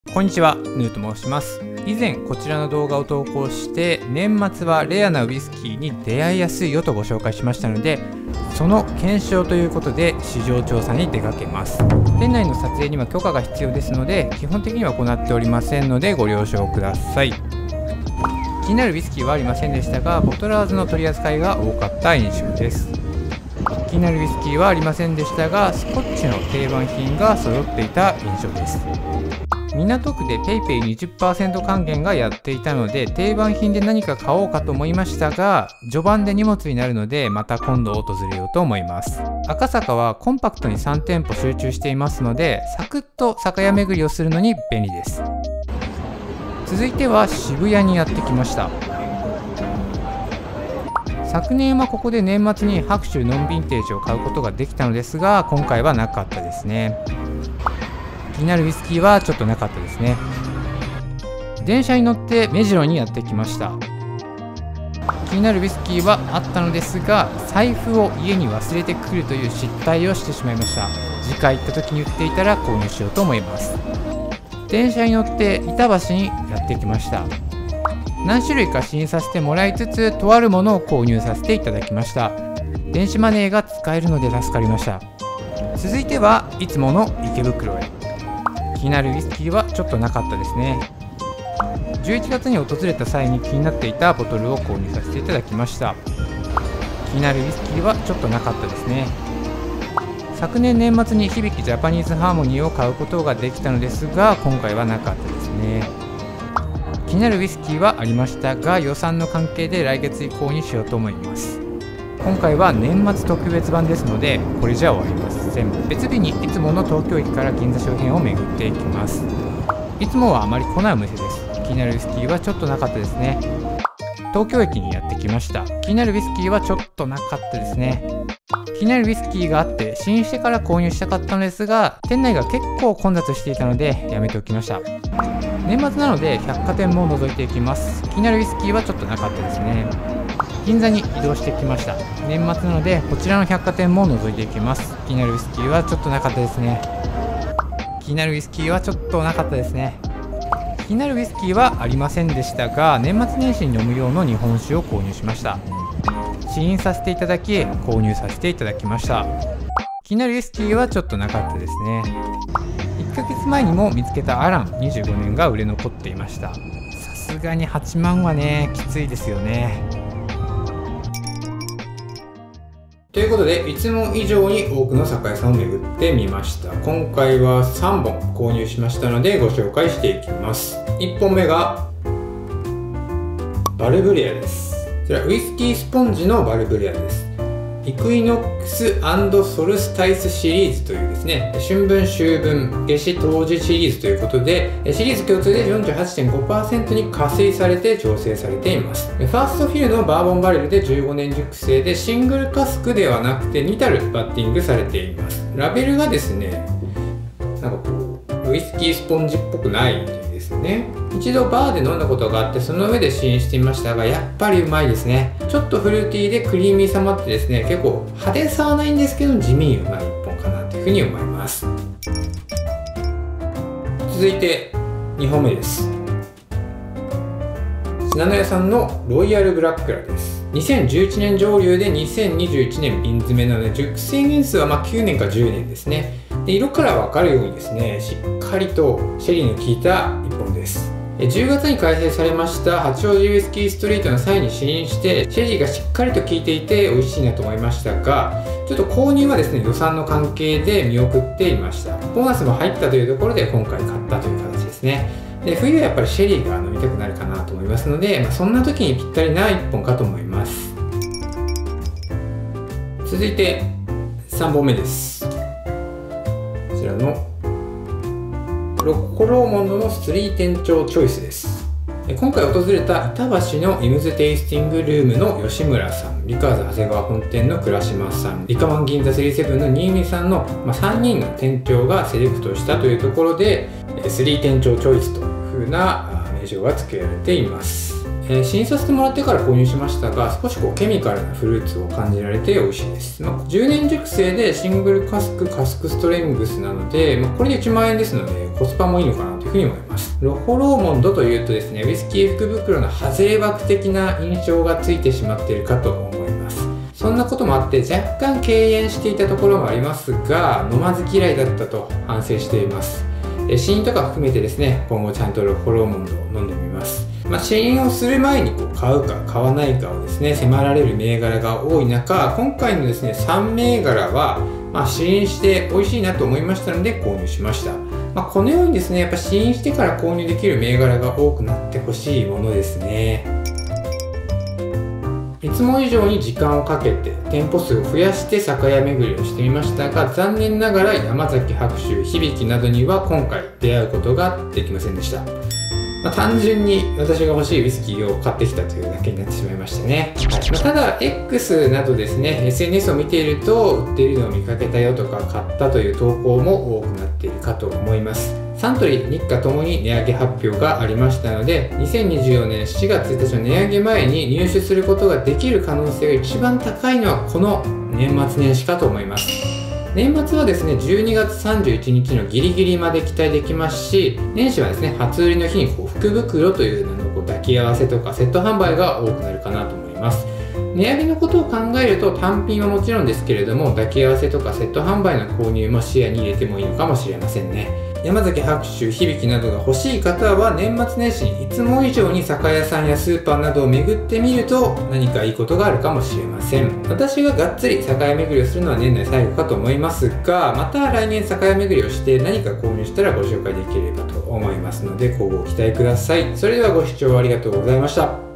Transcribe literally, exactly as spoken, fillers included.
こんにちは、ヌーと申します。以前こちらの動画を投稿して年末はレアなウイスキーに出会いやすいよとご紹介しましたので、その検証ということで市場調査に出かけます。店内の撮影には許可が必要ですので基本的には行っておりませんのでご了承ください。気になるウイスキーはありませんでしたが、ボトラーズの取り扱いが多かった印象です。気になるウイスキーはありませんでしたが、スコッチの定番品が揃っていた印象です。港区で ペイペイにじゅっパーセント 還元がやっていたので定番品で何か買おうかと思いましたが、序盤で荷物になるのでまた今度訪れようと思います。赤坂はコンパクトにさん店舗集中していますので、サクッと酒屋巡りをするのに便利です。続いては渋谷にやってきました。昨年はここで年末に白州ノンヴィンテージを買うことができたのですが、今回はなかったですね。気になるウイスキーはちょっとなかったですね。電車に乗って目白にやってきました。気になるウイスキーはあったのですが、財布を家に忘れてくるという失態をしてしまいました。次回行った時に売っていたら購入しようと思います。電車に乗って板橋にやってきました。何種類か試飲させてもらいつつ、とあるものを購入させていただきました。電子マネーが使えるので助かりました。続いてはいつもの池袋へ。気になるウイスキーはちょっとなかったですね。じゅういちがつに訪れた際に気になっていたボトルを購入させていただきました。気になるウイスキーはちょっとなかったですね。昨年年末に響ジャパニーズハーモニーを買うことができたのですが、今回はなかったですね。気になるウイスキーはありましたが、予算の関係で来月以降にしようと思います。今回は年末特別版ですので、これじゃ終わりません。別日にいつもの東京駅から銀座周辺を巡っていきます。いつもはあまり来ないお店です。気になるウイスキーはちょっとなかったですね。東京駅にやってきました。気になるウイスキーはちょっとなかったですね。気になるウイスキーがあって試飲してから購入したかったのですが、店内が結構混雑していたのでやめておきました。年末なので百貨店も覗いていきます。気になるウイスキーはちょっとなかったですね。銀座に移動してきました。年末なのでこちらの百貨店も覗いていきます。気になるウイスキーはちょっとなかったですね。気になるウイスキーはちょっとなかったですね。気になるウイスキーはありませんでしたが、年末年始に飲む用の日本酒を購入しました。試飲させていただき購入させていただきました。気になるウイスキーはちょっとなかったですね。いっかげつまえにも見つけたアランにじゅうごねんが売れ残っていました。さすがにはちまんはねきついですよね。ということで、いつも以上に多くの酒屋さんを巡ってみました。今回はさんぼん購入しましたのでご紹介していきます。いっぽんめがバルブレアです。こちらウイスキースポンジのバルブレアです。イクイノックス&ソルスタイスシリーズというですね、春分秋分夏至冬至シリーズということで、シリーズ共通で よんじゅうはちてんごパーセント に加水されて調整されています。ファーストフィルのバーボンバレルでじゅうごねん熟成で、シングルカスクではなくてにたるバッティングされています。ラベルがですね、なんかこうウイスキースポンジっぽくないですね。一度バーで飲んだことがあって、その上で試飲してみましたが、やっぱりうまいですね。ちょっとフルーティーでクリーミーさもあってですね、結構派手さはないんですけど地味にうまい一本かなというふうに思います。続いてにほんめです。信濃屋さんのロイヤルブラックラです。にせんじゅういちねん蒸留でにせんにじゅういちねん瓶詰めなので、熟成年数はまあきゅうねんかじゅうねんですね。で色から分かるようにですね、しっかりとシェリーの効いた一本です。じゅうがつに開催されました八王子ウイスキーストリートの際に試飲して、シェリーがしっかりと効いていて美味しいなと思いましたが、ちょっと購入はですね予算の関係で見送っていました。ボーナスも入ったというところで今回買ったという形ですね。で冬はやっぱりシェリーが飲みたくなるかなと思いますので、まあ、そんな時にぴったりな一本かと思います。続いてさんぼんめです。こちらのロッコローモンドのスリー店長チョイスです。今回訪れた板橋のエムズテイスティングルームの吉村さん、リカーズ長谷川本店の倉島さん、リカマン銀座スリーセブンの新見さんの、まあ、さんにんの店長がセレクトしたというところで、スリー店長チョイスという風な名称が付けられています。えー、試飲させてもらってから購入しましたが、少しこうケミカルなフルーツを感じられて美味しいです。まあ、じゅうねん熟成でシングルカスクカスクストレングスなので、まあ、これでいちまんえんですのでコスパもいいのかなとというふうに思います。ロホローモンドというとですね、ウイスキー福袋の外れ枠的な印象がついてしまっているかと思います。そんなこともあって若干敬遠していたところもありますが、飲まず嫌いだったと反省しています。試飲とか含めてですね、今後ちゃんとロホローモンドを飲んでみます。まあ、試飲をする前にこう買うか買わないかをですね、迫られる銘柄が多い中、今回のですね、さん銘柄は、まあ、試飲して美味しいなと思いましたので購入しました。まあ、このようにですね、やっぱ試飲してから購入できる銘柄が多くなってほしいものですね。いつも以上に時間をかけて店舗数を増やして酒屋巡りをしてみましたが、残念ながら山崎白州、響などには今回出会うことができませんでした。まあ、単純に私が欲しいウイスキーを買ってきたというだけになってしまいましたね。はい、まあ、ただ X などですね、 エスエヌエス を見ていると売っているのを見かけたよとか買ったという投稿も多くなっているかと思います。サントリー、日課ともに値上げ発表がありましたので、にせんにじゅうよねんしちがつついたちの値上げ前に入手することができる可能性が一番高いのはこの年末年始かと思います。年末はですね、じゅうにがつさんじゅういちにちのギリギリまで期待できますし、年始はですね、初売りの日にこう福袋というののこう抱き合わせとかセット販売が多くなるかなと思います。値上げのことを考えると単品はもちろんですけれども、抱き合わせとかセット販売の購入も視野に入れてもいいのかもしれませんね。山崎白州、響などが欲しい方は年末年始にいつも以上に酒屋さんやスーパーなどを巡ってみると何かいいことがあるかもしれません。私ががっつり酒屋巡りをするのは年内最後かと思いますが、また来年酒屋巡りをして何か購入したらご紹介できればと思いますので、ご期待ください。それではご視聴ありがとうございました。